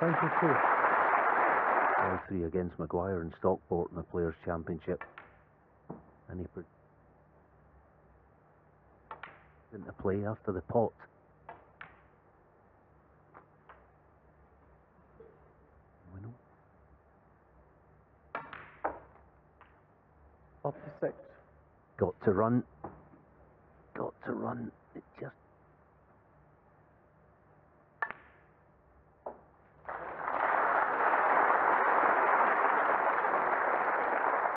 22. 5-3 against Maguire and Stockport in the Players' Championship. And he put into play after the pot. 46. Got to run. Got to run. It just